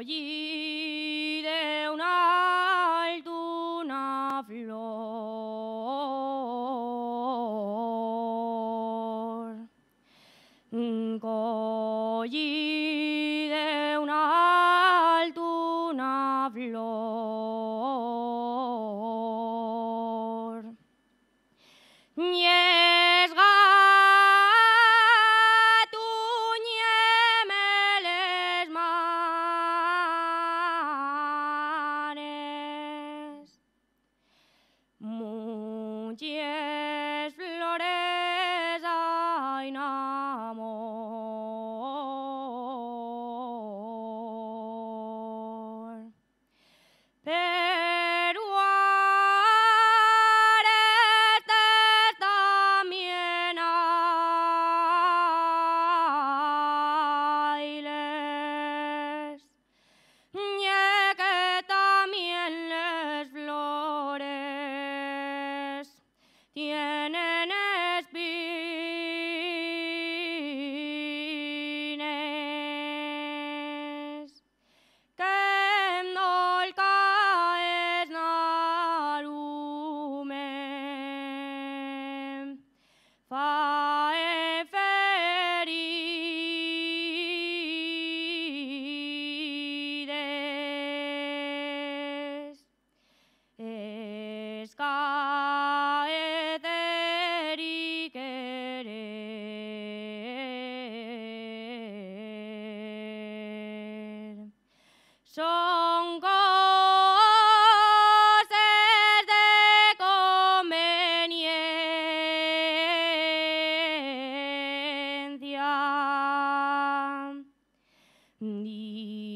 collí de un alto una flor. Collí de un alto una flor. Muchas flores hay en amor, pero aretes también hayles, ya que también las flores tienen espines, que no caes narume, fae ferides, escaeteri querer. Son cosas de conveniencia.